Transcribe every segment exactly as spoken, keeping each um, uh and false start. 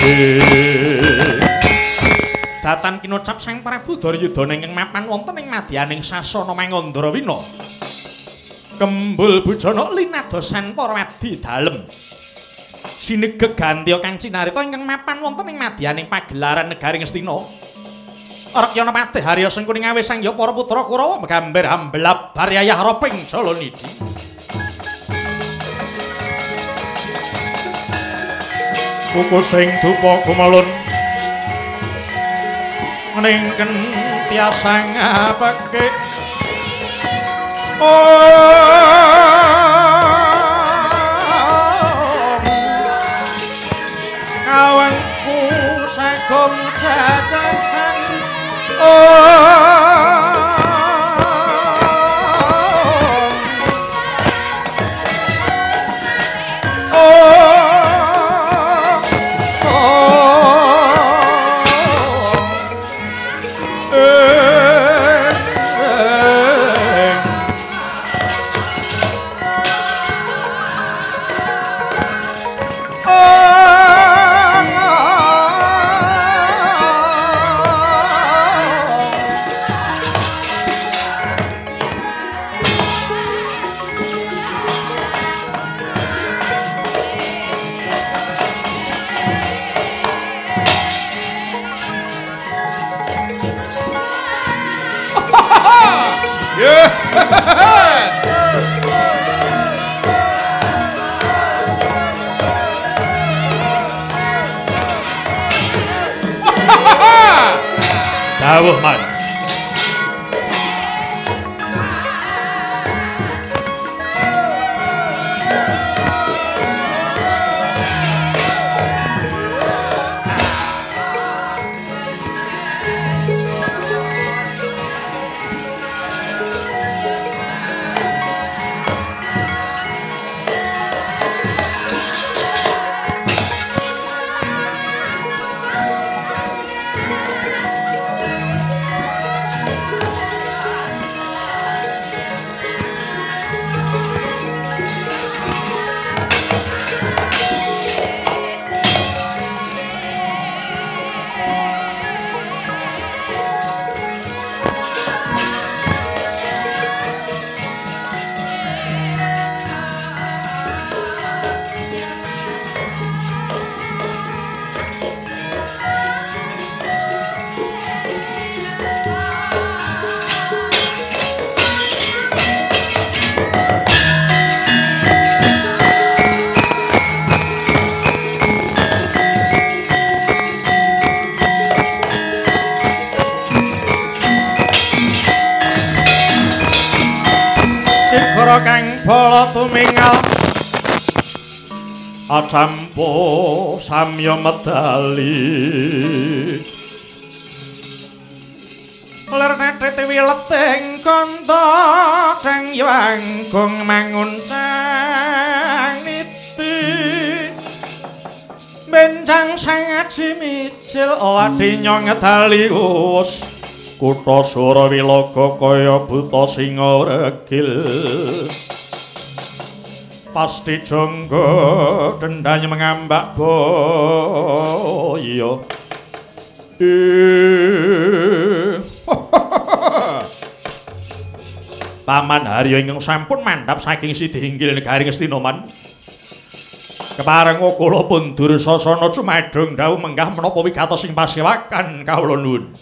Datan kinocap Sang Prabu Daryudana ingkang mapan wonten ing madyaning sasana Mangandrawina. Kembul bujana linadosan para abdi dalem. Sinegeg Gantya kang cinarita ingkang mapan wonten ing madyaning pagelaran negari Ngastina. Rakyana Patih Harya Sengkuning Awis Sangya para putra Kurawa gambar amblap Baryayah Roping Jalanidi. Kuku sing dupa kumelun ningken tiasa ngapake kawangku sagom jajahan Dawuh man. Kang bala tumingal acampo samya medali ler netrete wileting kanta kang yanggung manguncang niti bencang sangat simicil wadya ngedali us Kutha Surawilaga kaya buta singa regil pasti jangga dendanya mengambak boya Paman Harya ingkang sampun mandhap saking Sidi Inggil negari Ngastina man kepareng kula pun Dursasana cumadung dawuh menggah menapa wigatos sing pasewakan kawula nuwun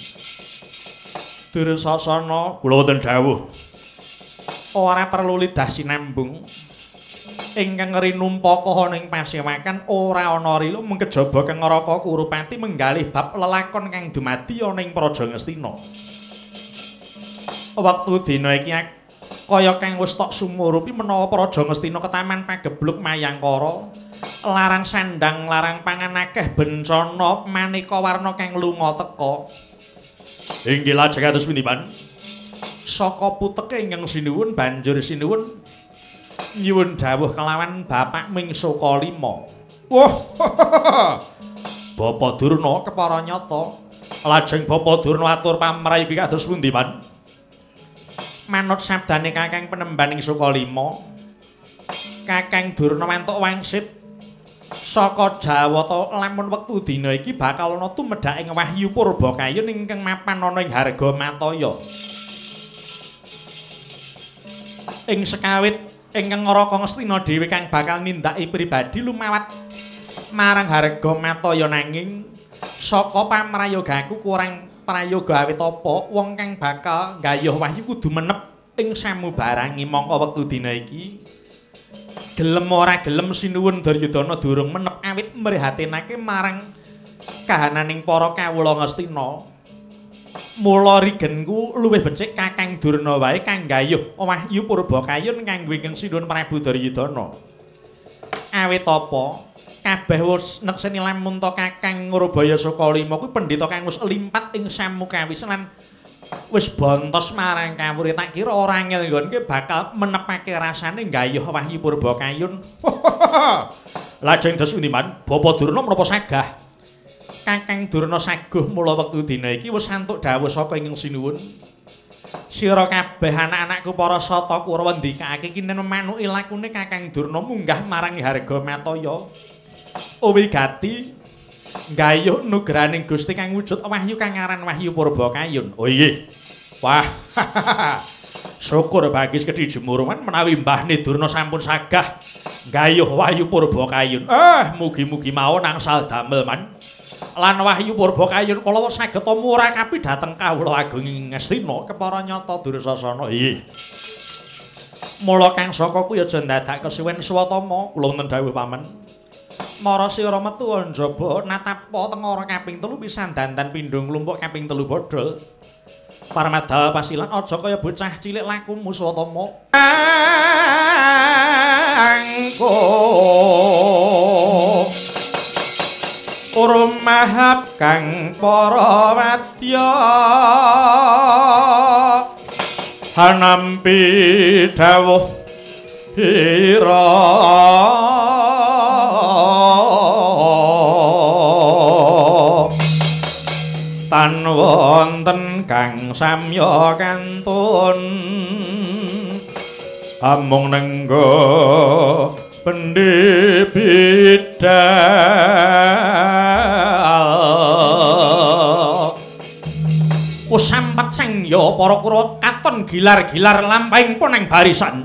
Dursasana kula wonten dawuh ora perlu lidah sinambung ingkang rinumpaka ning pasewakan ora ana rila mung kejaba kang Ngaraka Kurupati menggalih bab lelakon kang dumadi ana ing Praja Ngastina. Wektu dina iki kaya kang wis tok sumurupi menawa Praja Ngastina ketaman pagebluk mayangkara larang sandang larang pangan akeh bencana maneka warna kang lunga teka. Inggih lajeng kados pundi-pan? Saka puteke ingkang sinuwun banjur sinuwun nyuwun dawuh kelawan Bapak Ming Sukalima. Wah. Bapak Durna kepara nyata. Lajeng Bapak Durna atur pamrayogi kados pundi-pan? Manut sabdane Kakang Penembaning Sukalima, Kakang Durna mantuk wangsit Saka Jawata lamun wektu dina iki bakal ana tumedhak ing Wahyu Purbakayun ingkang mapan ana ing Harga Mataya. Ing sekawit ingkang Raka Ngastina dhewe kang bakal nindaki pribadi lumawat marang Harga Mataya nanging saka pamrayogaku kurang prayoga awit apa wong kang bakal gayuh wahyu kudu menep ing samubarangi mongko wektu dina iki gelem ora gelem sinuwun Duryudana durung menep awit mrihatinake marang kahananing para kawula Ngastina. Mula rigenku luwih becik Kakang Durna wae kang gayuh Wahyu Purbakayun kanggo ingkang sinuwun Prabu Duryudana. Awit apa? Kabeh wis nekseni lamun to Kakang Ngrabaya Sukalima kuwi pendhita kang wis limpat ing samukawisan lan wis bontos marang kawruh tak kira ora angel nggonke bakal menepake rasane gayuh Wahyu Purbakayun. Lajeng des undiman Bapa Durna menapa sagah? Kakang Durna saguh mula wektu dina iki wis antuk dawuh saka ingkang sinuwun. Sira kabeh anak-anakku para sata Kurawa ndikake kinen memanuki lakune Kakang Durna munggah marang Harga Mataya. Uwigati gayuh nugraning Gusti kang wujud wahyu kang aran Wahyu Purbakayun. Oh iya. Wah. Syukur bagis kedhi jemurungan menawi mbahne Durna sampun sagah gayuh Wahyu Purbakayun. Ah, mugi-mugi mawon angsal damel man. Lan Wahyu Purbakayun kala saged murakapi dhateng kawula agung ing Ngastina kepara nyata Dursasana. Iya. Mula kang saka kuwi aja ndadak kesuwen swatama kula wonten dawuh paman. Mara sira metu njaba natapa tengara kaping telu pisan dandan pindho nglumpuk kaping telu bodhol. Paramadha pasilan aja kaya bocah cilik lakumu swatama. Angko urmahap kang para wadya hanampi dawuh ira tan wonten kang samya kantun amung nenggo pendhibidal usampat sangya para Kurawa katon gilar-gilar lampahing puneng barisan.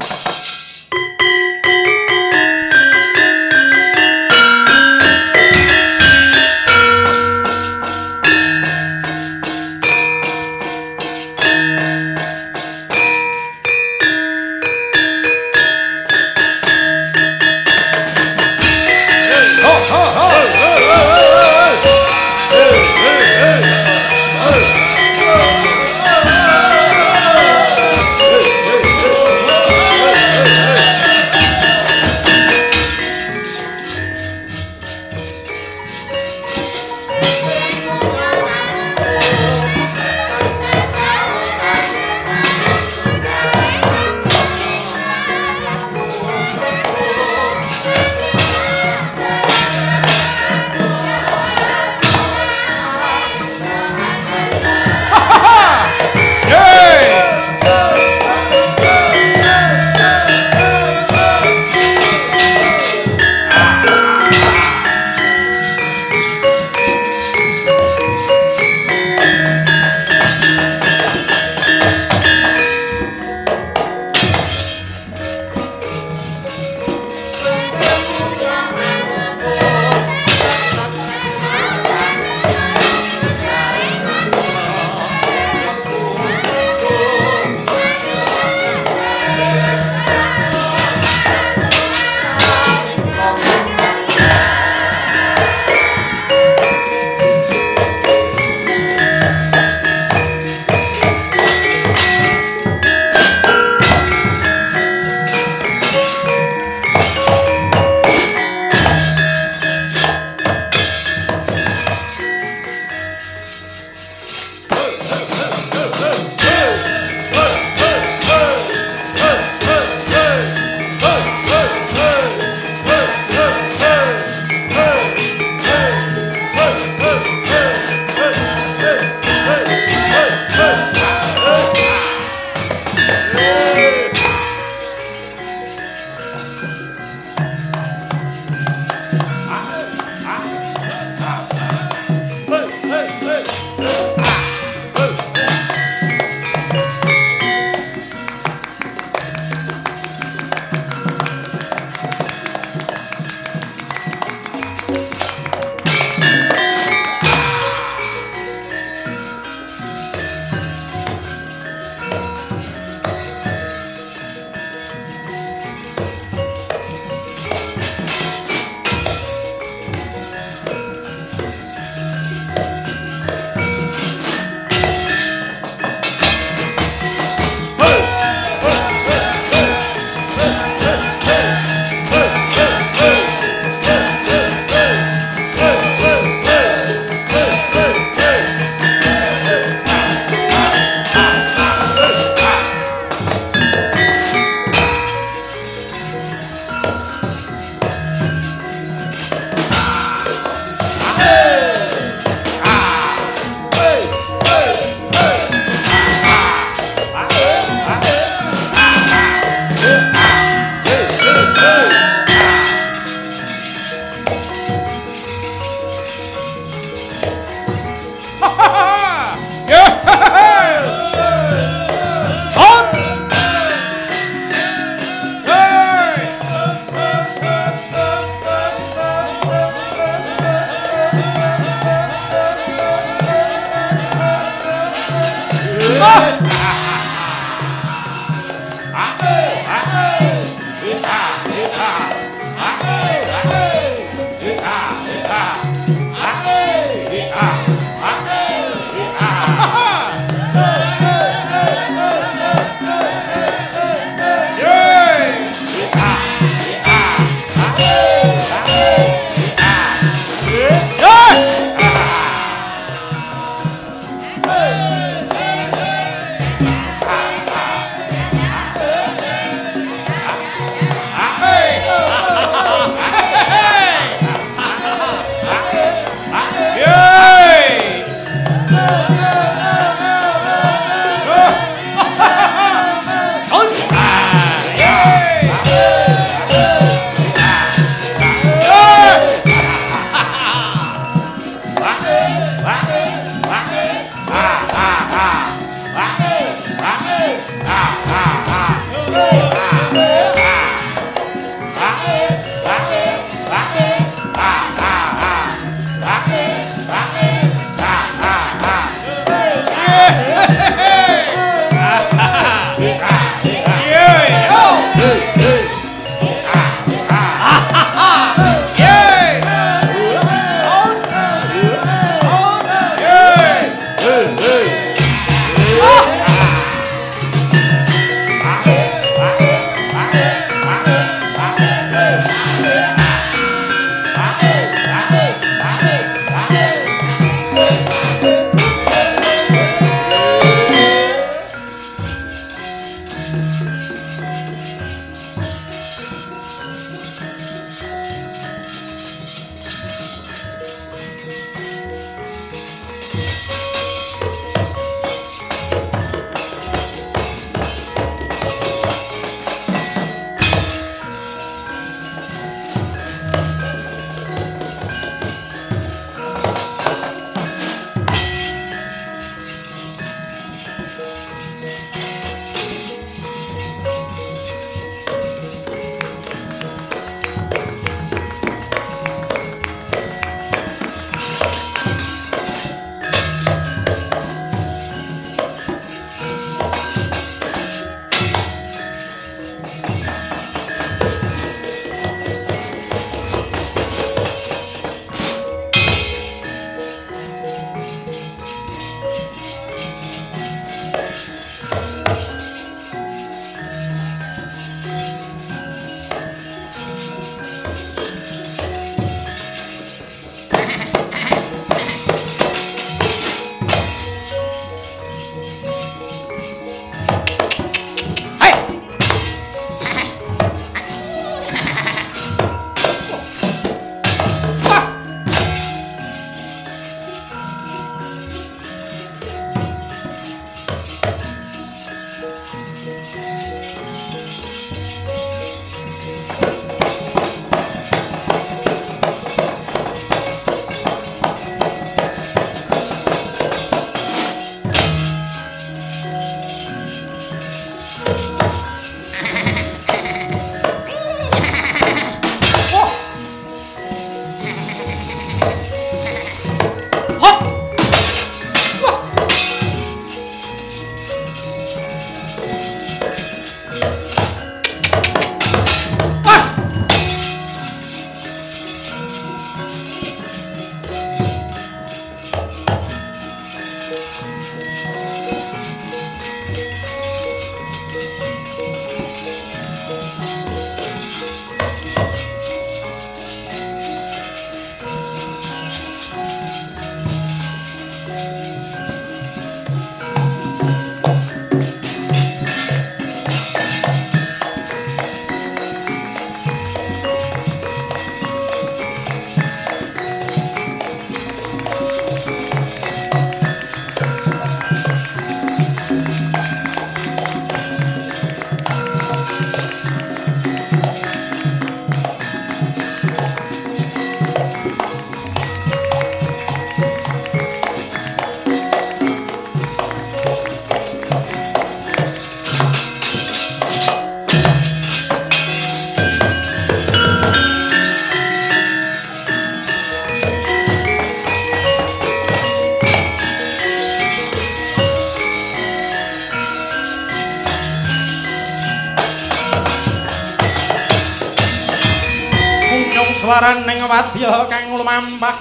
waraning wadya kang lumampah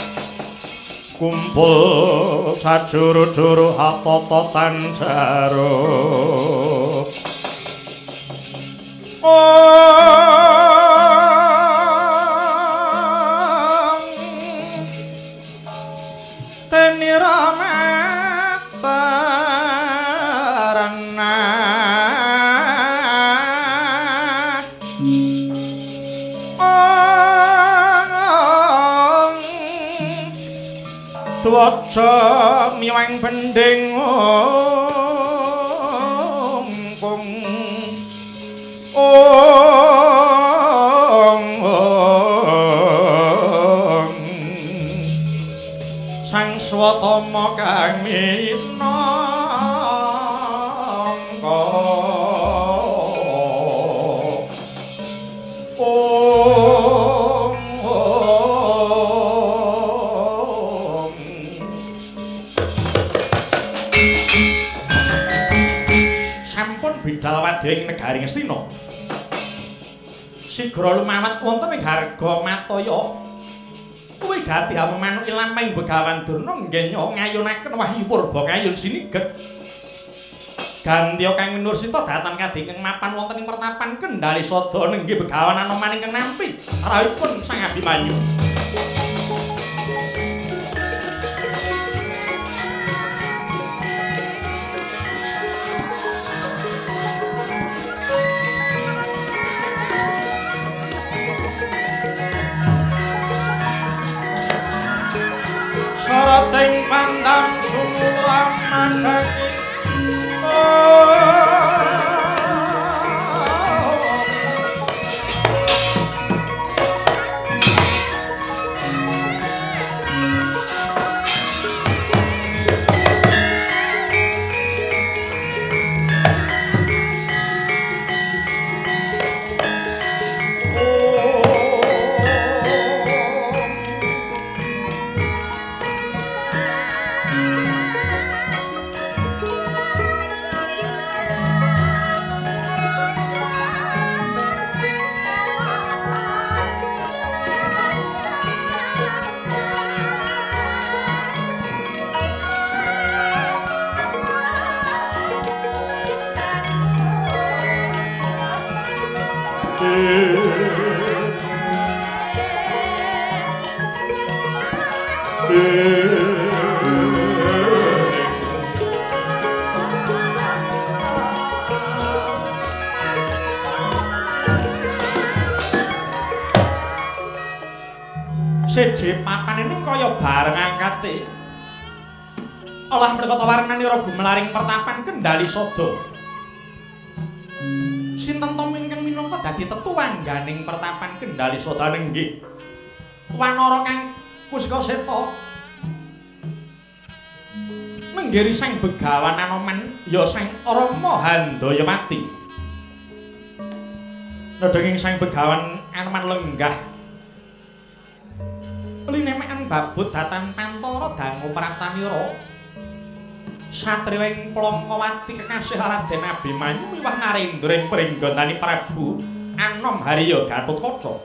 kumpul sajuru-juru hatata tanjaro oh teniramat barana Tuwaca miwang bending ongkong ong ong sang swatama kang minangka bidal wadya ing negari Ngastina sigra lumamat wonten ing Harga Mataya wigati hamemanuk ilamping Begawan Durna nggenya ngayunaken Wahyu Purba ngayun siniget Gandya kang minursita dhateng kadhi ingkang mapan wonten ing pertapan Kendali Sada nenggih Begawan Anoman ingkang nampi rawuhipun Sang Abimanyu sarating pandang sumulang madani siji papan ini kaya bareng angkate olah mrikata warnani ra gumelaring pertapan Kendali Sada sinten to ingkang minangka dadi tetuwangganing pertapan Kendali Sada nenggih Wanara kang Kusika Seta nenggiri Sang Begawan Anoman ya Sang Rama Handayamati nedhenging Sang Begawan Anoman lenggah linemekan babut datan Pantara dangu Pratanira satriya ing Plangkawati kekasih Raden Abimanyu miwah Narendra ing pringgondani Prabu Anom Harya Gatotkaca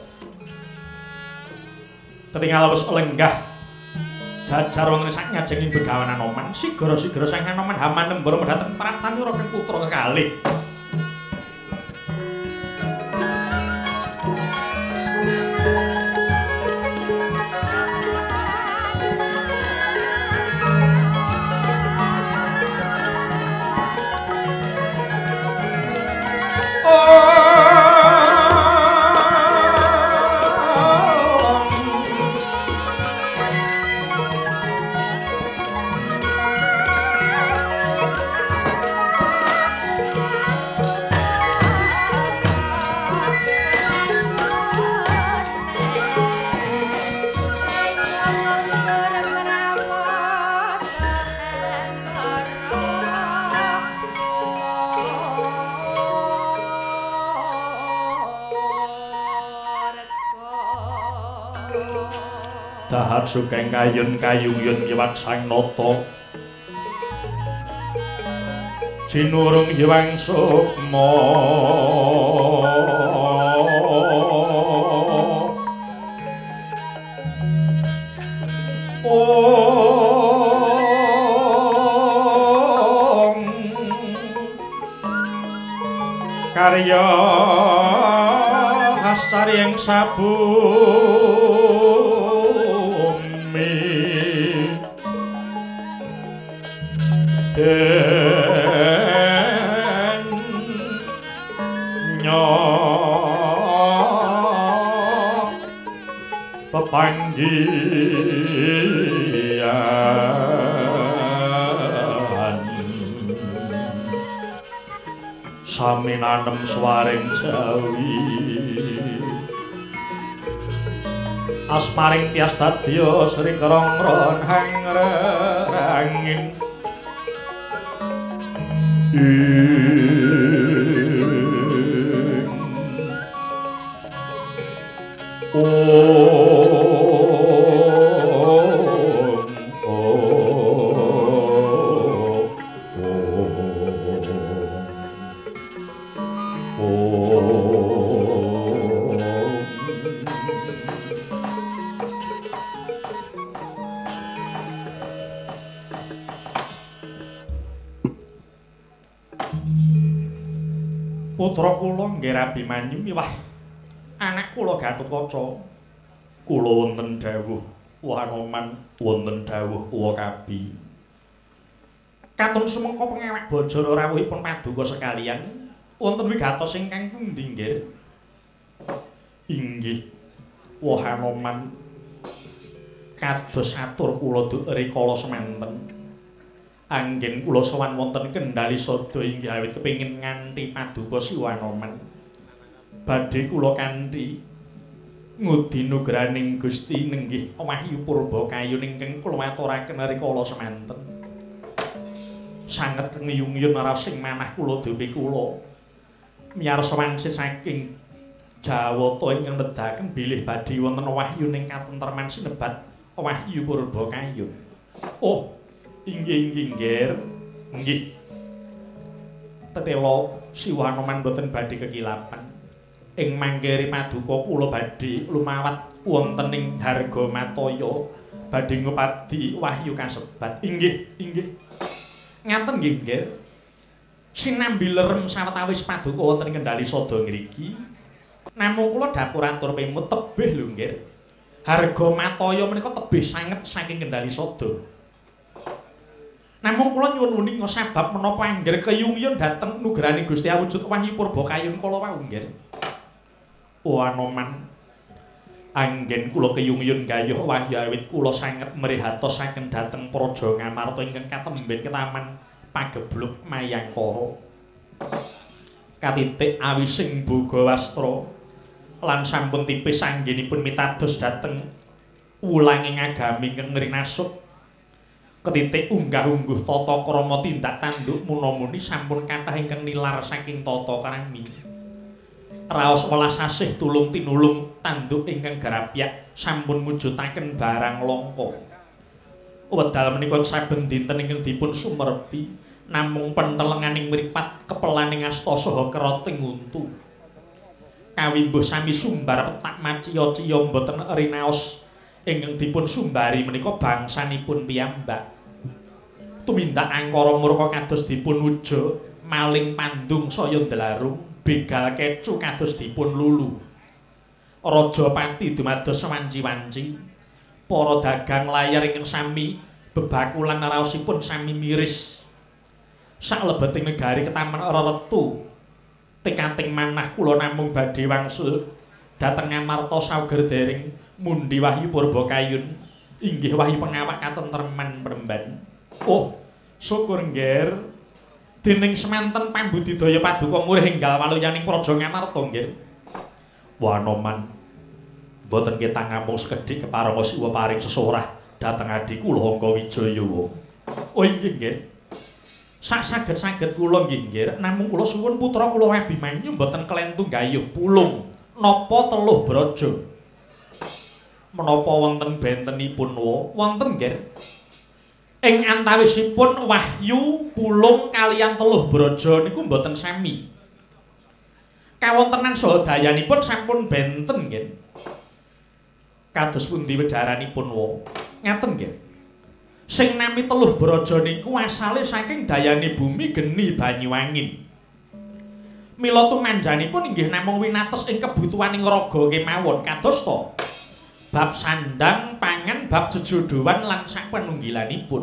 ketingal wis lenggah jajar wonten sak ngajenging Begawan Anoman sigara-sigara Sang Anoman hamanembara dhateng Pratanira kang putra kekalih dahat sugeng kayun kayuyun yiwat sang nata jinurung hiwang sukma Om karya hasaring sabumi den nyo pepanggian sami nanem swaring jawi asmaring tias dadya sri kerongron hangrangin putra kula nggih Abimanyu miwah anak kula Gatotkaca kula wonten dawuh Wanoman wonten dawuh Wakabi katun sumengka pengawak bajara rawuhipun paduka sekalian wonten wigatos ingkang pundi nggih inggih Wanoman kados atur kula rikala semanten anggen kula sowan wonten Kendali Sada inggih awit kepengin nganthi paduka Siwanoman badhe kula kanthi ngudi nugraning Gusti nenggih Wahyu Purbakayun ingkang kula aturaken rikala semanten sanget ngiyung-iyun rasing manah kula dhewe kula miyarsa wangsit saking Jawata ingkang nedahaken bilih badhe wonten wahyu ning katentreman sinebat Wahyu Purbakayun oh inggih inggih nggih nggih tetelo Siwanoman boten badhe kekilapan ing manggere paduka kula badhe lumawat wonten ing Hargamataya badhe ngupadi wahyu kasebat inggih inggih ngaten nggih nggih sinambi lerem sawetawis paduka wonten ing Kendali Sada ngriki namung kula dapur atur pemut tebih lho nggih Hargamataya menika tebih sanget saking Kendali Sada. Namung kula nyuwun uning sebab menapa angger keyung-iyun dhateng nugraning Gusti awujud Wahyu Purbakayun kala wau nggih. Wanoman anggen kula keyung-iyun gayuh wahyu awit kula sanget mrihatosaken dhateng Praja Ngamarta ingkang katemben ketaman pagebluk Mayangkara. Katitik awising Bogawastra lan sampun tipis anggenipun mitados dhateng wulanging agami ingkang ngrinasuk ketitik unggah-ungguh tata krama tindak tanduk munamuni sampun kathah ingkang nilar saking tata krami. Raos welas asih tulung tinulung tanduk ingkang garapyak sampun mujudaken barang langka. Wedal menika saben dinten ingkang dipun sumerepi namung pentelenganing mripat kepelaning asta saha kerating untu. Kawimbuh sami sumbar petak maciya-ciya mboten rinaos ingkang dipun sumbari menika bangsanipun piyambak. Tumindak angkara murka kados dipun wuja, maling pandung saya ndlarung, begal kecu kados dipun lulu. Raja pati dumados wanci-wanci, para dagang layar ingkang sami bebakulan raosipun sami miris. Saklebeting negari ketaman reretu, tekating manah kula namung badhe wangsul dhateng Ngamarta saugerdering mundi Wahyu Purbakayun inggih wahyu pengawak katentreman Premban. Oh, syukur nggih dening semanten pambudidaya paduka murih enggal waluyaning Praja Ngamarta nggih. Wanoman boten ketang namung sekedhik keparenga siwa paring sesorah dhateng adi kula Angga Wijaya. Oh inggih nggih. Sak saged-saged kula nggih nggih namung kula suwun putra kula Abimanyu boten kelentu gayuh pulung napa teluh braja. Menapa wonten bentenipun wonten nggih ing antawisipun wahyu pulung kaliyan teluh braja niku mboten sami kawontenan saha dayanipun sampun benten nggih kados pundi wedharanipun wa Ngaten nggih. Sing nami Teluh Braja niku asale saking dayane bumi geni banyu angin. Mila tumanjanipun inggih namung winates ing kebutuhaning raga kemawon kados to. Bab sandang, pangan, bab jejodohan lan sapanunggilanipun.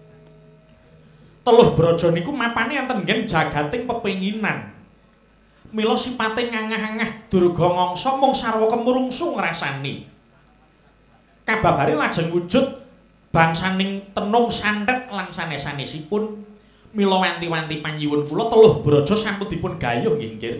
Teluh Braja niku mapane enten nggen jagating pepenginan. Mila sipate ngangah-angah durga ngangsa mung sarwa kemurungsu ngrasani. Kababare lajeng wujud bangsaning tenung santet lan sanes-sanesipun. Mila wanti-wanti panyuwun kula Teluh Braja sampun dipun gayuh nggih nggih.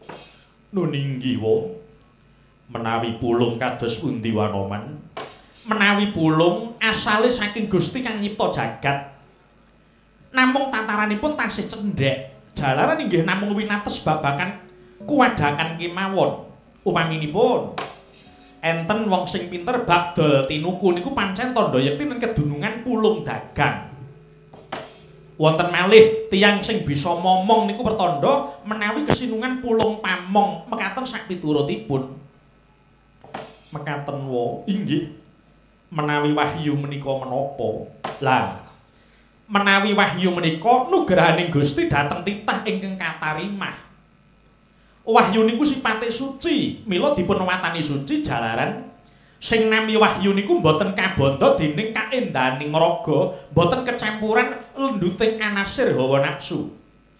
Nuninggiwa menawi pulung kados pundi Wanoman? Menawi pulung asale saking Gusti kang nyipta jagat. Namung tataranipun tasih cendhek. Jalaran inggih namung winates babagan kuwadakan kemawon. Upaminipun enten wong sing pinter bab dol tinuku niku pancen tandha yekti ning kedunungan pulung dagang. Wonten malih tiyang sing bisa momong niku pertanda menawi kesinungan pulung pamong mekaten sak piturutipun. Mekaten wa inggih menawi wahyu menika menapa? Lah menawi wahyu menika nugrahaning Gusti dhateng titah ingkang katarimah. Wahyu niku sipate suci, mila dipun watani suci jalaran sing nami wahyu niku mboten kabanda dening kaendaning raga, mboten kecampuran lenduting anasir hawa nafsu.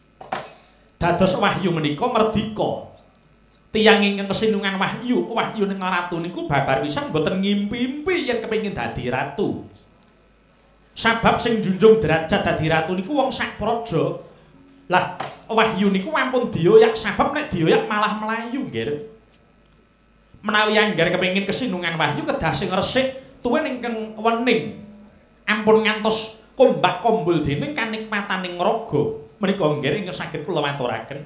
Dados wahyu menika merdika. Tiyang ingkang kesinungan wahyu, wahyu ning ratu niku babar pisan mboten ngimpi-impi yen kepengin dadi ratu. Sabab sing junjung derajat dadi ratu niku wong sak praja. Lah, wahyu niku ampun dioyak sabab nek dioyak malah melayu nggih. Menawi anggar kepengin kesinungan wahyu kedah sing resik tuwin ingkang wening. Ampun ngantos kombak kombul dening kanikmataning raga. Menika nggih ingkang saged kula aturaken.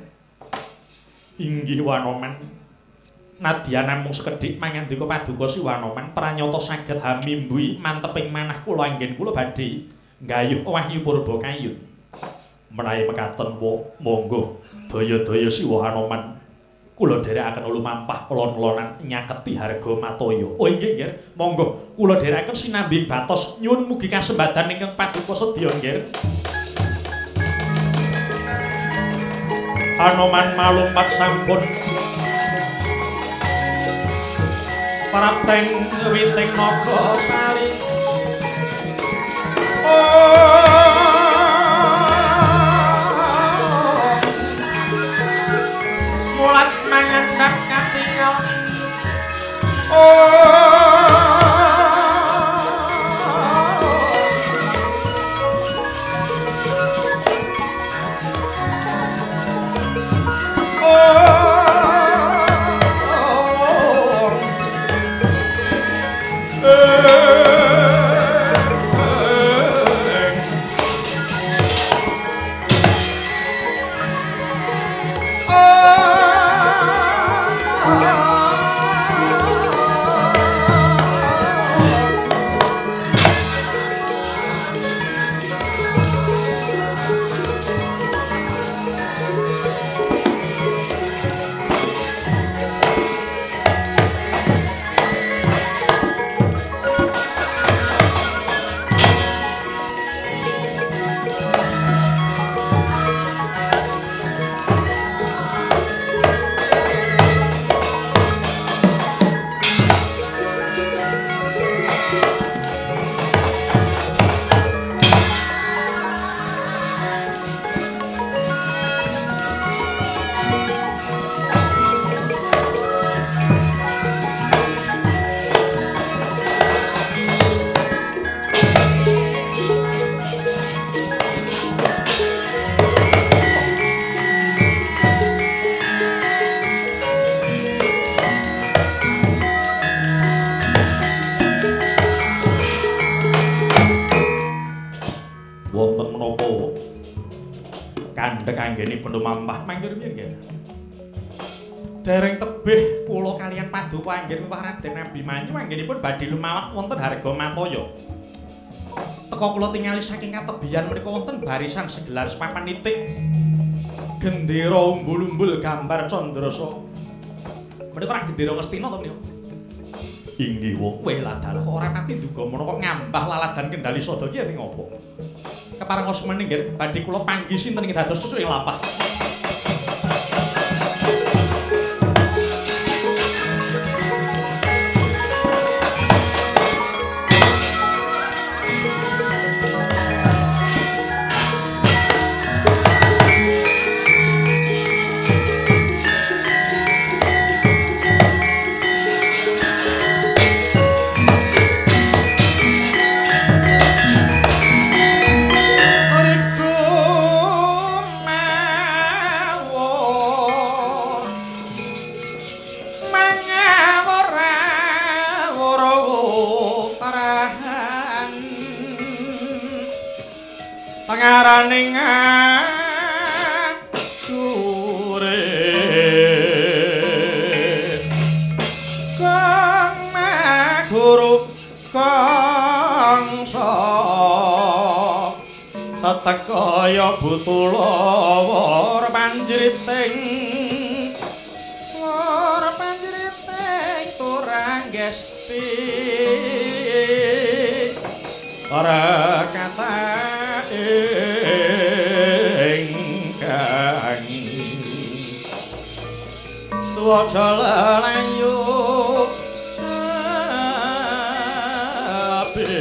Inggih Wanoman. Nadyan namung sekedhik mangandika paduka Si Wanoman pranyata saged hamimbui manteping manah kula anggen kula badhe nggayuh wahyu purba kayun. Menawi mekaten wa monggo daya-daya Siwa Hanoman kula dherekaken lumampah lon-lonan nyaketi harga mataya. Oh inggih nggih, monggo kula dherekaken sinambi batos nyuwun mugi kasembadan ingkang paduka sedya nggih. Hanoman malumpat sampun prapteng witing naga sari. Oh mulat mangandhap katingal. Oh kandhek anggenipun lumampah mangke rumiyin nggih. Dereng tebih kula kaliyan paduka anggen miwah Raden Abimanyu anggenipun badhe lumawat wonten harga mataya. Teka kula tingali saking katebian menika wonten barisan segelar papan nitik gendera umbul-umbul gambar Candrasa. Menika ora gendera Ngastina to menika. Inggih wa. Kowe ladalah ora pati nduga menawa kok ngambah laladan Kendali Sada ki ning apa? Kepareng asmane nggih badhe kula panggih sinten ing dados cucuk ing lampah. Pangaraning acurit kang maguru kangsa tatakaya butulawa panjriting ora panjriting turang gesti ora kata ingkang tuwaca layu sapi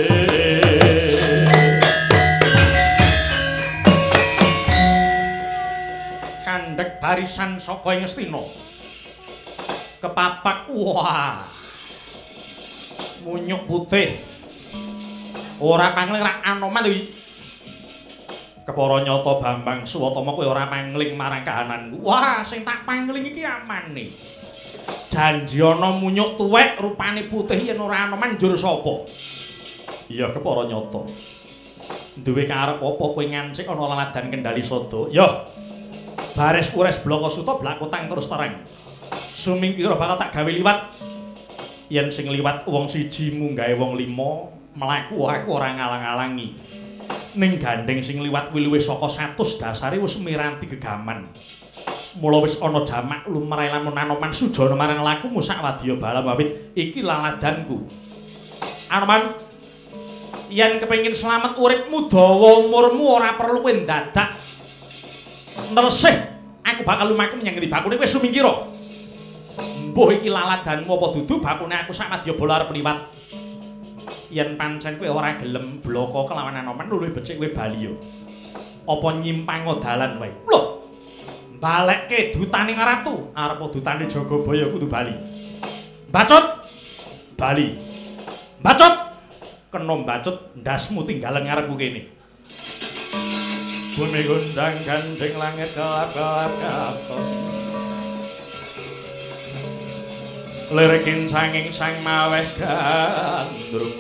kandhek barisan saka ing Astina kepapak wah munyuk putih ora pangling rak anoman iki Kepara nyata Bambang Suwatama kowe ora pangling marang kahananku. Wah, sing tak pangling iki amane. Janji ana munyuk tuwek rupane putih yen ora anoman njur sapa? Iya, Kepara nyata. Duwe karep apa kowe ngancik ana laladan Kendali Sada? Yo. Baris ures bloko suta blakutang terus terang. Sumingkira bakal tak gawe liwat. Yen sing liwat wong siji munggahe wong lima, mlaku aku ora ngalang-alangi. Ning gandeng sing liwat kuwi luwih saka seratus dasare wis miranti gegaman. Mula wis ana jamak lumrahe lamun Anoman sujana marang lakumu sak wadya balam awit iki laladanku. Anoman yen kepengin slamet uripmu dawa umurmu ora perlu kowe dadak nersih aku bakal lumaku menyang ngendi bakune wis sumingkira. Mbuh iki laladanmu apa dudu bakune aku sak wadya bala arep liwat. Yen pancen kowe ora gelem bloko kelawan Anoman luwih becik kowe bali yo. Apa nyimpang dalan wae. Lho. Balekke dutaning ratu, arep dutane Jagabaya kudu bali. Bacut. Bali. Bacut. Kena bacut ndasmu tinggalan ngarepku kene. Bumi gondang gandeng langit kelap-kelap katon. Lirikin sanging sang maweh gandrung.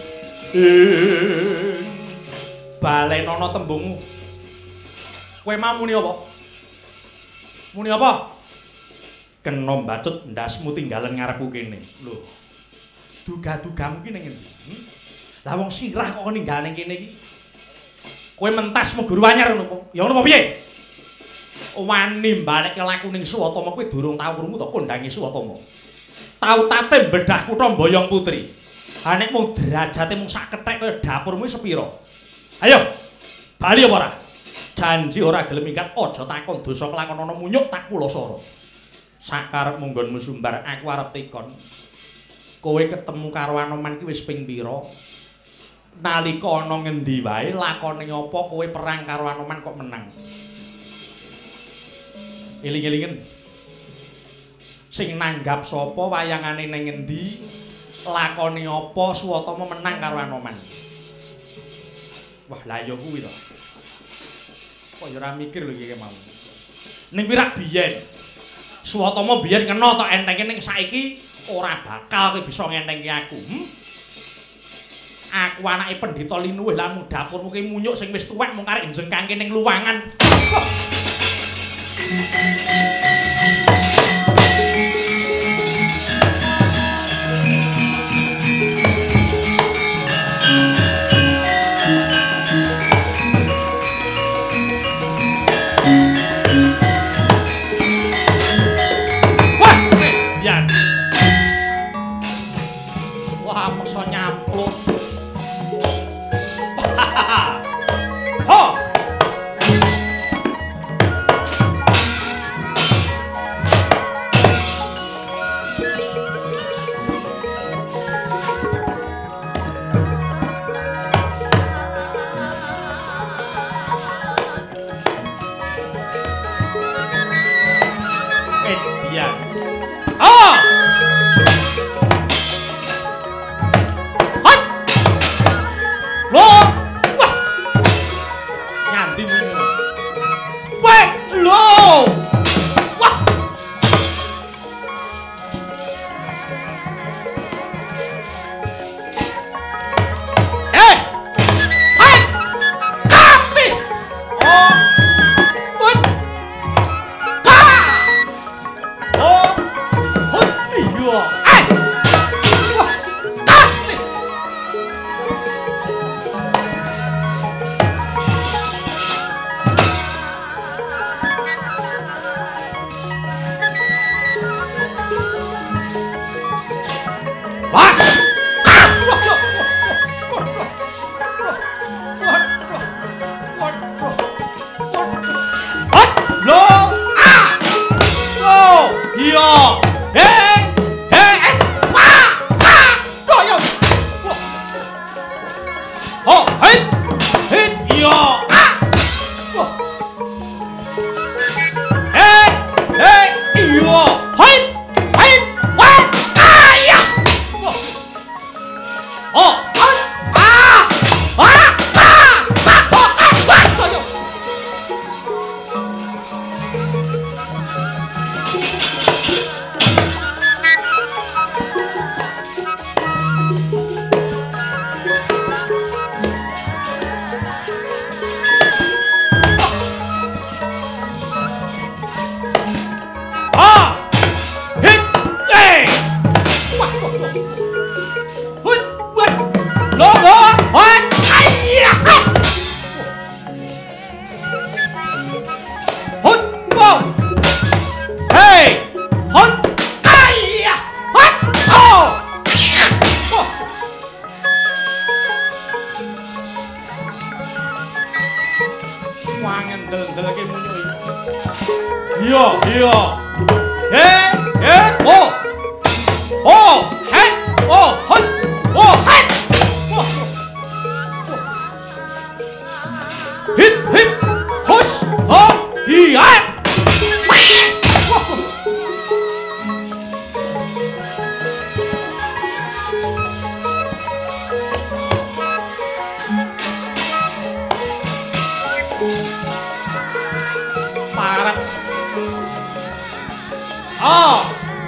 Balenono tembungmu. Kowe mau muni apa? Muni apa? Kena bacut ndasmu tinggalan ngarepku kene. Lho. Duga-dugamu ki ning endi? Hmm? Lah wong sirah kok ninggal ning kene iki. Kowe mentas mau guru anyar ngono apa? Ya ngono apa piye? Wani balekke laku ning Suwatama kowe durung tau krungu to kondange Suwatama. Tau tate bedah kutha Boyong Putri. Ha nek mung derajate mung sak kethek kaya dapurmu sepira? Ayo. Bali apa ora? Janji ora gelem minggat aja takon dosa kelakon ana munyuk tak pulasara. Sakarep munggonmu sumbar aku arep tekon. Kowe ketemu karo Anoman ki wis ping pira? Nalika ana ngendi wae lakone apa kowe perang karo Anoman kok menang? Eling-elingen. Sing nanggap sapa wayangane ning ngendi? Lakone apa Suwatama menang karo Anoman? Wah, la ya kuwi to. Kok ya ora mikir lho iki mau. Ning pirak biyen. Suwatama biyen kena tok entenge ning saiki ora bakal kowe bisa ngentengke aku. Hmm? Aku anake Pendhita Linuwih lan mung dapurmu ki munyuk sing wis tuwek mung karek njengkangke ning luwangan. Wah ngendel-ndel iki munyu iki. Iya, iya. Eh, eh, oh. Oh, hei. Oh, hei. Oh, hei. Oh. Hit, hit. Hush, ho, iya. Parah. Oh.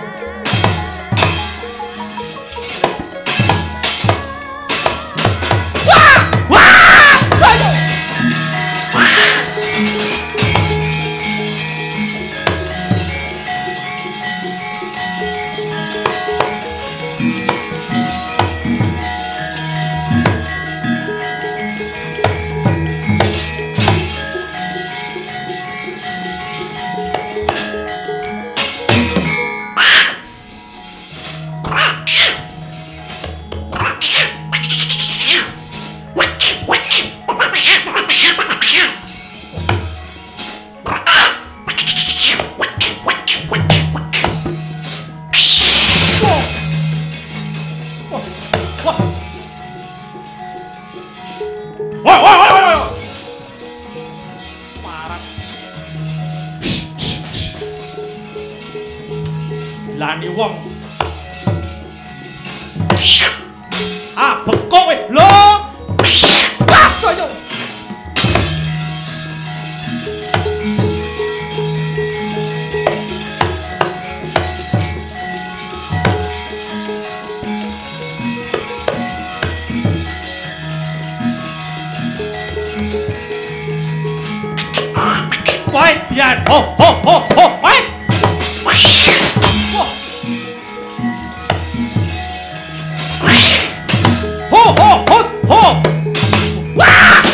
Wah! Wah! Wah, wah, wah, wah, wah. Parah. Lani wong. Ah, bekok kowe. Lho. Wah, koyo. Quay tiền hô hô hô hô quay hô hô hô hô wow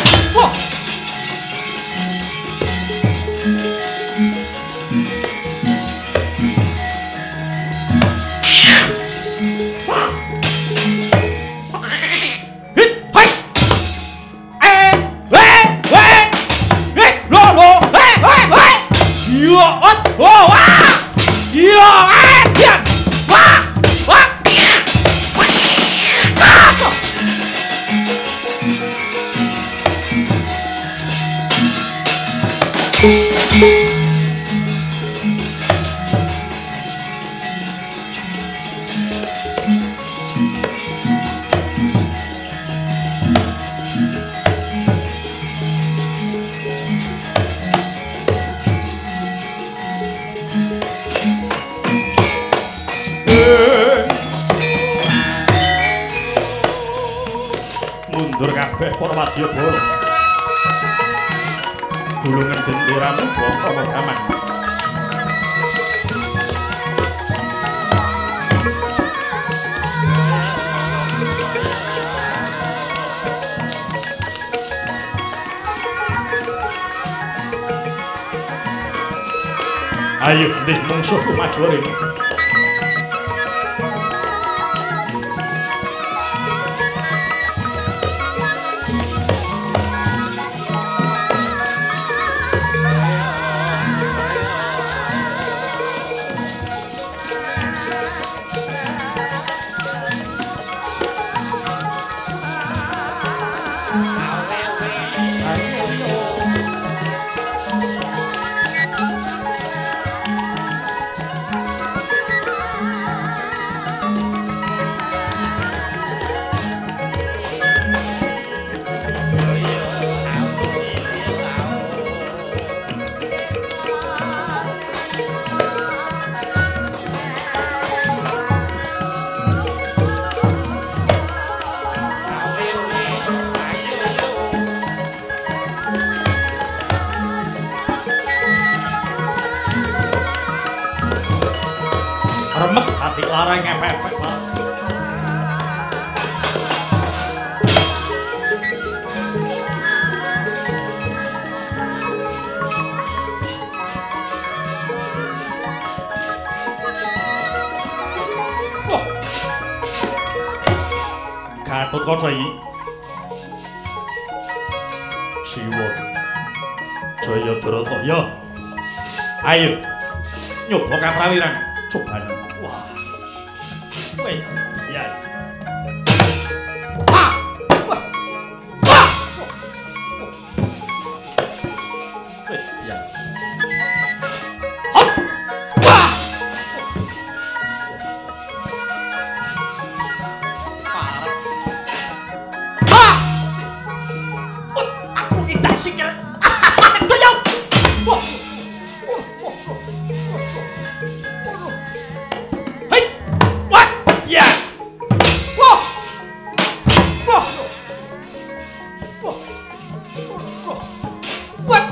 hít hay ê ê ê ê lô lô Yo, ot, oh, wah, yo, eh, diam, wah, wah, mundur kabeh para wadyabala. Gulungan genderamu bangsa gaman. Ayo, ndih mungsuhku maju rene. Remek hati Clara ngepepet lah. Wah. Gatotkaca iki. Siwa. Jayadrata ya. Ayo. Nyoba kaprawiran. Coba. Wah. Weh, ya. Ah! Wah. Wah. Weh, ya. Hop. Wah. Parah. Ah! Aku tidak sikir. Doyong. Wah. Hei. Wah. Ya. Wah. Wah. Wah. Wah. Wah.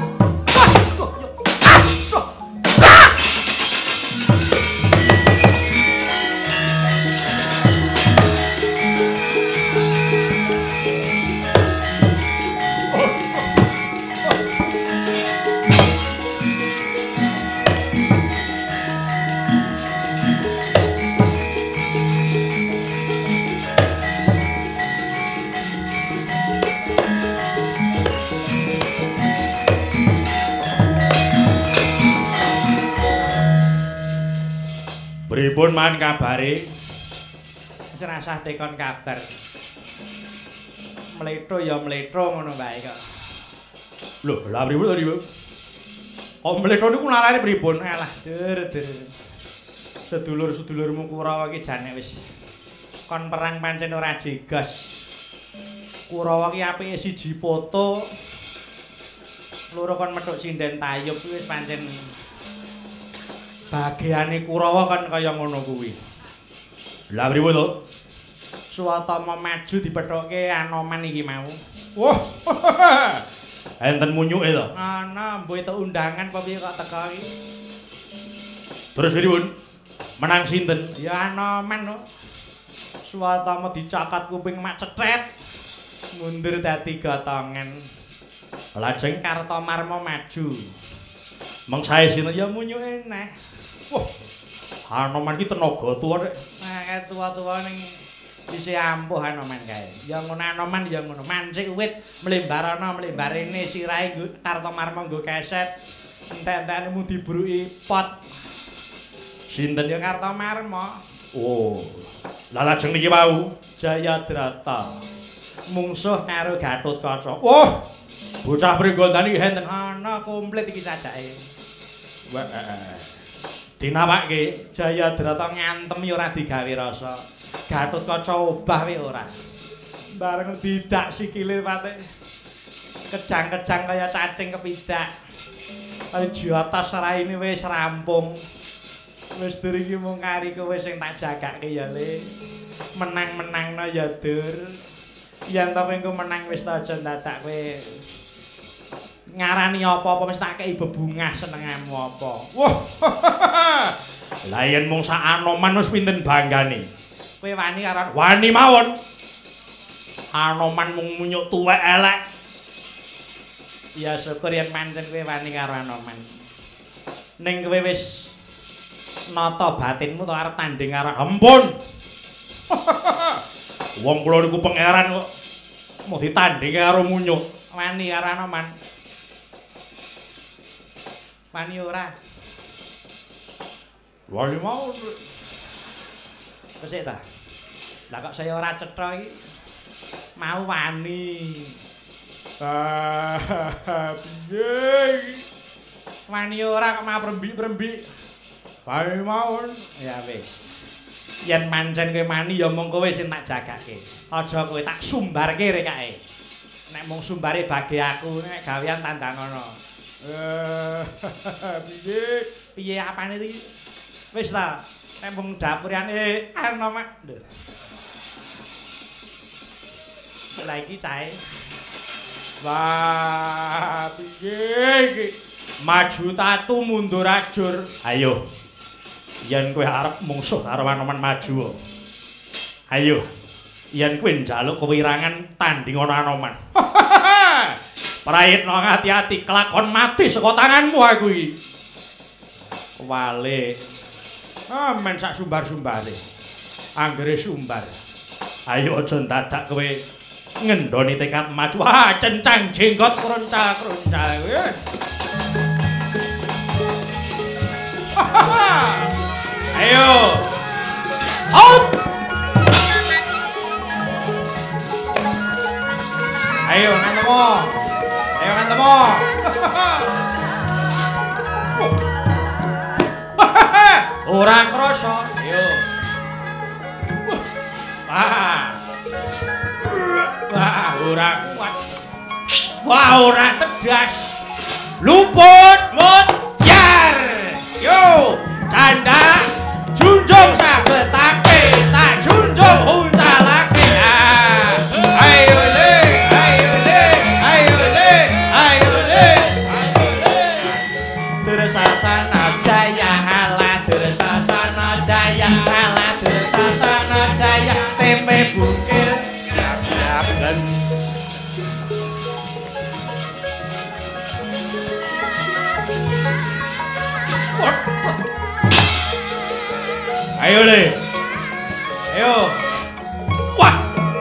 Pripun man kabare? Wis rasah tekon kabar. Mletho ya mletho ngono bae kok. Lho, lha pripun to, Dio? Kok mletho niku larane pripun? Alah, dur dur. Sedulur-sedulurmu Kurawa iki jane wis kon perang pancen ora jegas. Kurawa ki apike siji poto. Loro kon methuk sinden tayub wis pancen bagiane Kurawa kan kaya ngono kuwi. Lah pripun to? Suwatama maju dipethokke Anoman iki mau. Wah. Enten munyuke to? Ana, mbuh itu undangan apa piye kok teko iki? Terus pripun? Menang sinten? Ya Anoman kok. Suwatama dicakat kuping mak cetret. Mundur dadi gotongan. Lajeng Kartomarma maju. mengsae sinten? Ya munyuke neh. Wah. Anoman iki tenaga tuwa rek. Nah, kae tua-tua ning isih ampuh Anoman kae. Ya ngono Anoman ya ngono. Mancik wit mlembar ana mlembar rene sirahe Kartomarma nggo keset. Entek-entekne mu dibruki pot. Sinten Ya Kartomarma. Oh. Lah lajeng niki wau Jayadrata. Mungsuh karo Gatotkaca. Wah. Bocah pringgondani enten Ana komplit iki cacake. Wah. Dinawake Jayadrata ngantem ya ora digawe rasa. Gatotkaca obah wae ora. Bareng didak sikile pate. Kejang-kejang kaya cacing kepidak. Kaya jotos raine wis rampung. Wis dur iki mung kari kowe sing tak jagake ya Le. Menang-menangno ya Dur. Yen to kowe menang wis ta aja dadak kowe ngarani apa-apa wis tak kei bebungah senengamu apa. Wah. Lah yen mung sak Anoman wis pinten banggane. Kowe wani karo Wani mawon. Anoman mung munyuk tuwek elek. ya syukur yen pancen kowe wani karo Anoman. Ning kowe wis nata batinmu to arep tanding karo Ampun. Wong kula niku pangeran kok mau ditanding karo munyuk. wani karo Anoman. Wani ora. Wani mawon. Wis ta. Lah kok saya ora cetha iki. Mau wani. Ah, piye? Wani ora kok mau prembik-prembik. Bae mawon. Ya wis. Yen pancen kowe mani ya mung kowe sing tak jagake. Aja kowe tak sumbarke rek kae. Nek mung sumbare bagi aku nek gawean tandang ngono. Eh, piye? Piye apane iki? Wis ta. Nek mung dapurane ana mak. Lah iki cae. Wah, piye iki? Maju tatu mundur ajur. Ayo. Yen kowe arep mungsuh karo Anoman maju. Ayo. Yen kowe njaluk kewirangan tanding ana Anoman. Praitno hati-hati kelakon mati saka tanganmu aku iki. Wale. Ah men sak sumbar-sumbare. Anggere sumbar. Ayo aja dadak kowe ngendoni tekad maju. Ah cencang jenggot kroncal-kroncal. Ayo. Hop. Ayo ngantemo. Ayo ngantemo. Ora krasa. Ayo. Wah. Wah, ora kuat. Wah, ora tedas. Luput mutjar. Yo, canda junjung sabetake, tak junjung huntalake. Ayo le, ayo le, ayo le, ayo le, ayo le. Dursasana jaya ala, dursasana jaya ala, dursasana jaya tempe bukil. Siap-siap dan ayo le. Ayo. Wah.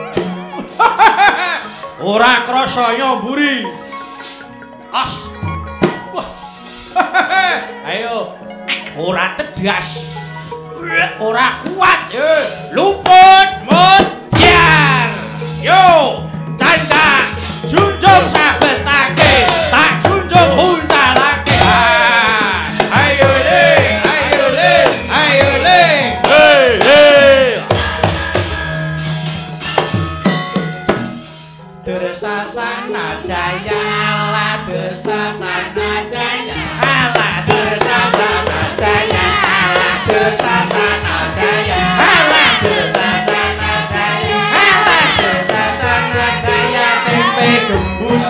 Ora krasa nyomburi. As. Wah. Ayo. Ora tedas. Ora kuat. Yo. Luput mutjar. Yo. Canda junjung sabetake, tak junjung huntalake. Ayo le. Ayo le. Ayo le. Hey, hey. Dursasana jaya ala, dursasana jaya ala, dursasana jaya ala, dursasana jaya ala, dursasana jaya ala, dursasana jaya tempe gembus.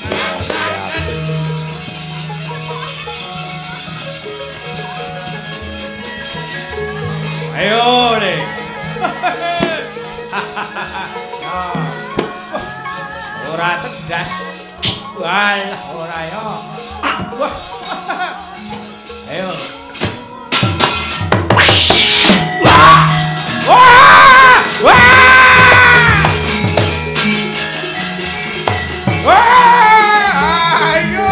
Ayo le. Ora tedas. Walah ora yo. Wah. Ayo. Wah! Wah! Wah! Wah! Ayo.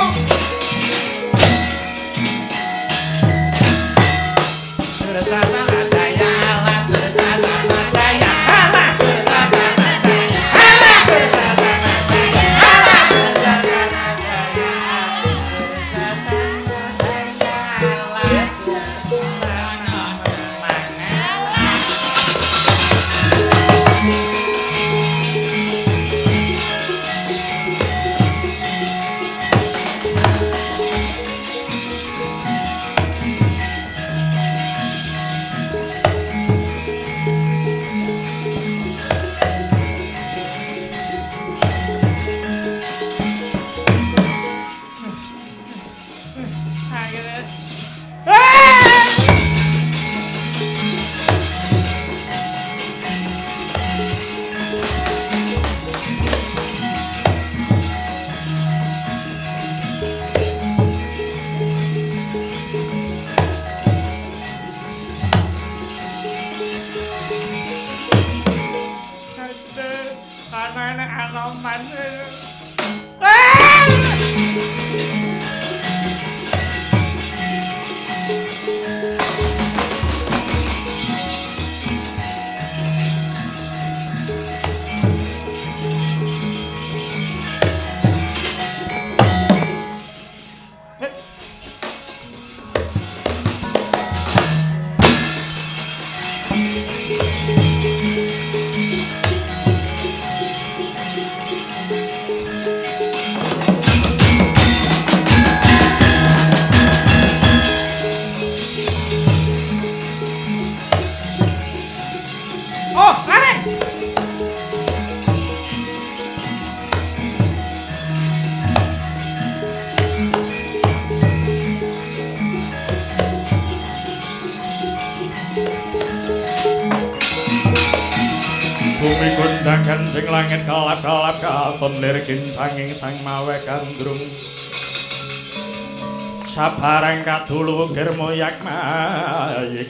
Dursasana jaya ala, dursasana jaya ala, dursasana jaya ala, dursasana jaya ala, dursasana jaya ala, anane anoman. Oh, lari! Bumi gundakan sing langit kalap-kalap katon lirikin sanging sang mawe kandrung sabarang kadulu germoyak mayik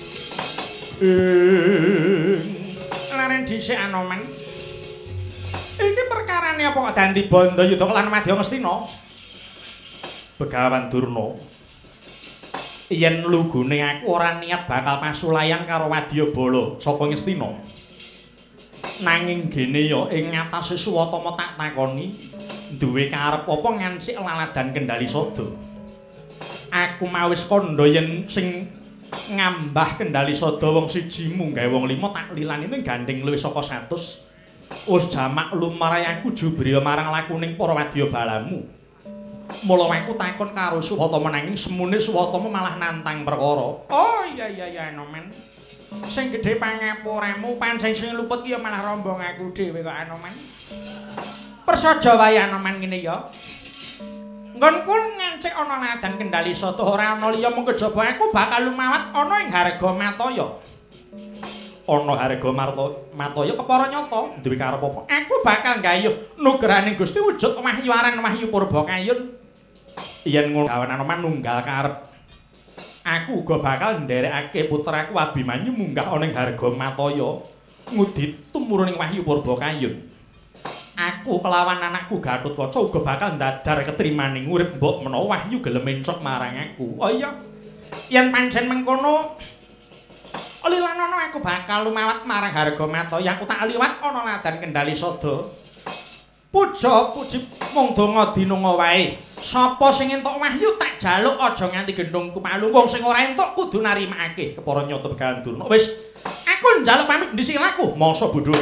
laren dhisik Anoman. Iki perkarane apa kok dadi bondo yudha lan Madya Ngastina? Begawan Durna. yen lugune aku ora niat bakal pasulayan karo Wadyabala saka Ngastina. Nanging gene ya ing ngatasé Suwatama tak takoni, duwe karep apa ngansik laladan Kendali Sada. Aku mawis kandha yen sing ngambah Kendali Sada wong siji munggah wong lima tak lilani ning gandeng luwih saka satus. Wis jamak lumrahe aku jubriya marang lakuning para wadyabalamu. Mula aku takon karo Suwatama nanging semune Suwatama malah nantang perkara. Oh iya iya iya Anoman. Sing gedhe pangapuramu pancen sing luput ki ya malah rombong aku dhewe kok Anoman. Prasaja wae Anoman ngene ya. Nggonku ngancik ana ladan Kendali Sada ora ana liya mung kejaba aku bakal lumawat ana ing Hargamataya. Ana Hargamataya Mataya kepara nyata duwe karep apa? Aku bakal gayuh nugraning Gusti wujud wahyu aran Wahyu Purbakayun. Yen ngono gawan Anoman nunggal karep. Aku uga bakal nderekake putraku Abimanyu munggah ana ing Hargamataya ngudi tumurun ing Wahyu Purbakayun. Aku kelawan anakku Gatotkaca uga bakal ndadar ketrimaning urip mbok menawa Wahyu gelem encok marang aku. Oh iya. Yen pancen mengkono lilanana aku bakal lumawat marang Hargamataya. Aku tak liwat ana ladan Kendali Sada. Puja puji mung donga dinunga wae. Sapa sing entuk wahyu tak jaluk aja nganti gendhongku palu. Wong sing ora entuk kudu narimake. Kepara nyata Begawan Durna. Wis, aku njaluk pamit ndhisik laku. Mangsa bodho.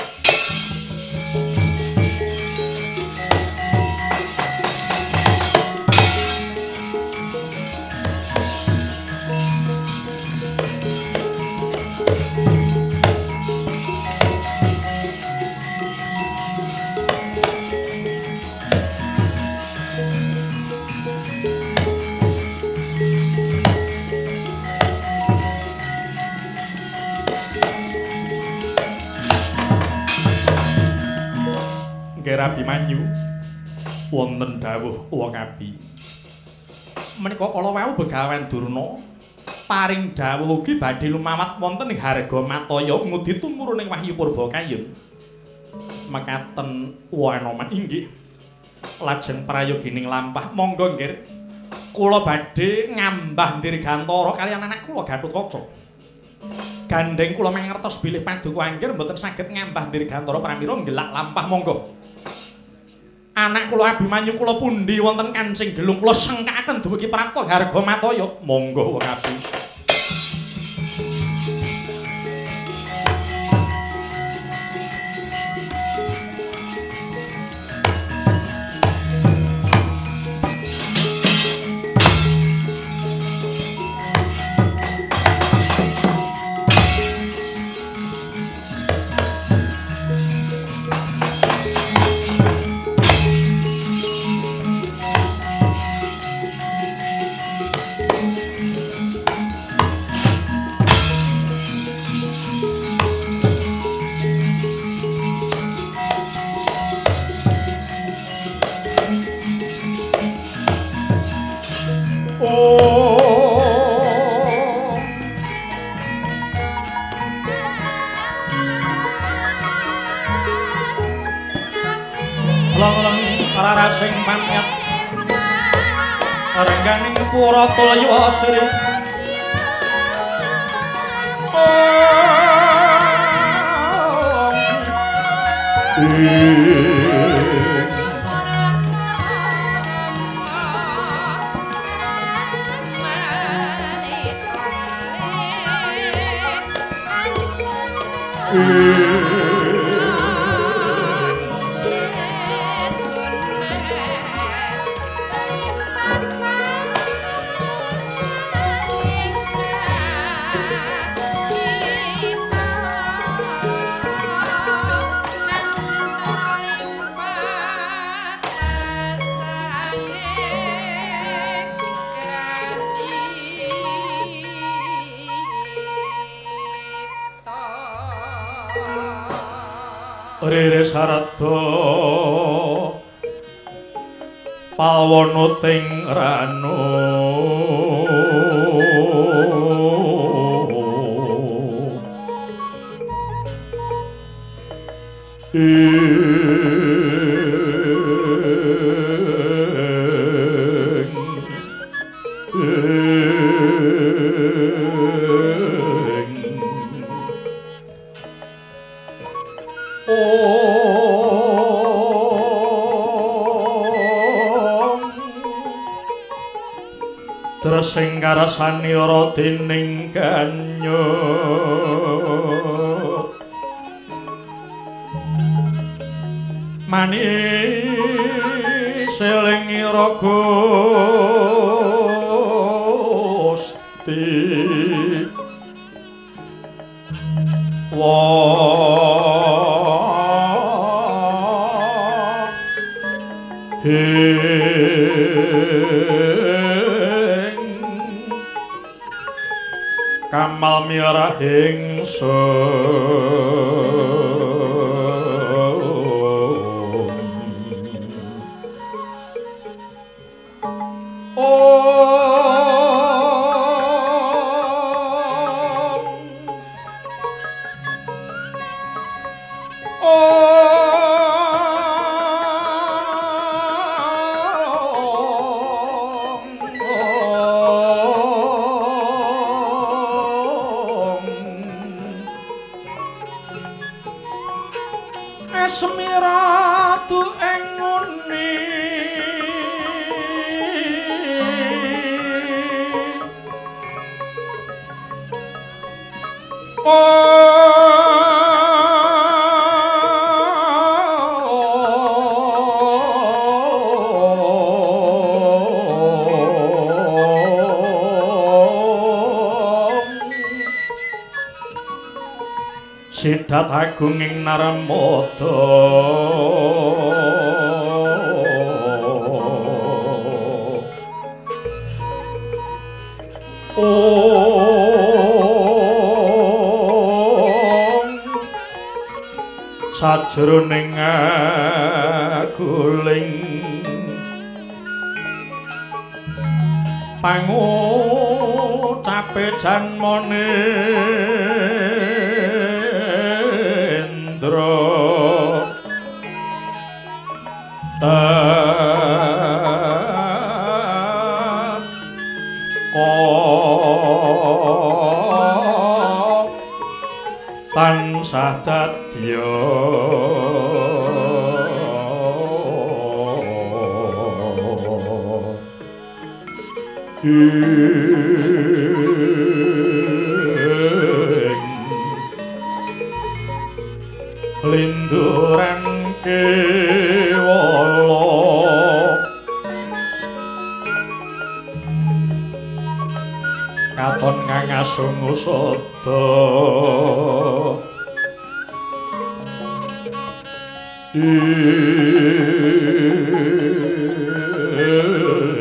Abimanyu wonten dawuh wong abi. Menika kala wau Begawan Durna paring dawuh ugi badhe lumawat wonten ing Hargamataya ngudi tumurun ing Wahyu Purbakayun. Mekaten wa Anoman inggih. Lajeng prayogining lampah monggo nggih kula badhe ngambah Dirgantara kaliyan anak kula Gatotkaca. Gandeng kula mangertos bilih paduka angger mboten saged ngambah Dirgantara pramila ngelak lampah monggo. Anak kula Abimanyu kula pundi wonten Kancing Gelung kula sengkaken dumugi prapta Hargamataya. Monggo wong abi. Rengganing Puratulya Sri Rere Sarada Pawana ting ranu ing sing karsani ora dening ganyut manis selengira Gusti wa hing kamal mirahing sun Asmiratu enguni Sidat agung ing Narmada Om sajroning guling pangucape janmane tansah dadya linduran kewala katon kang asungu sada ing